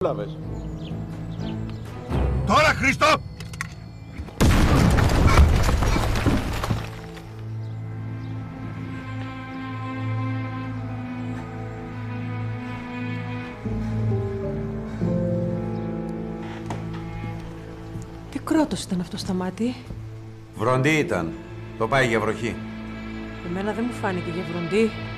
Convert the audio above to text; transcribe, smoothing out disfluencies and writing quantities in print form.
Λάβες. Τώρα, Χρήστο! Τι κρότος ήταν αυτό στα μάτι? Βροντί ήταν. Το πάει για βροχή. Εμένα δεν μου φάνηκε για βροντί.